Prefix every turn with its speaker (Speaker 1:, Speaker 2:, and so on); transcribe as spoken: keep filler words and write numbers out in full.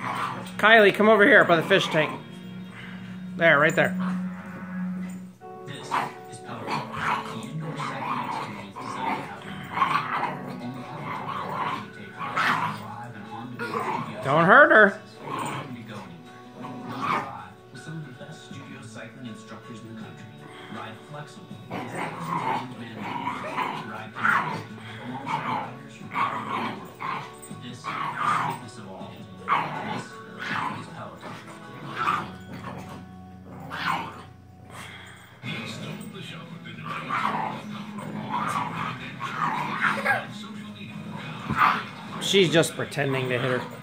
Speaker 1: Kylie, come over here by the fish tank. There, right there. Don't hurt her.
Speaker 2: Some of the best studio cycling instructors in the country. Ride flexible. Ride riders from all over the world. This is the fitness of all. This is Peloton.
Speaker 1: She's just pretending to hit her.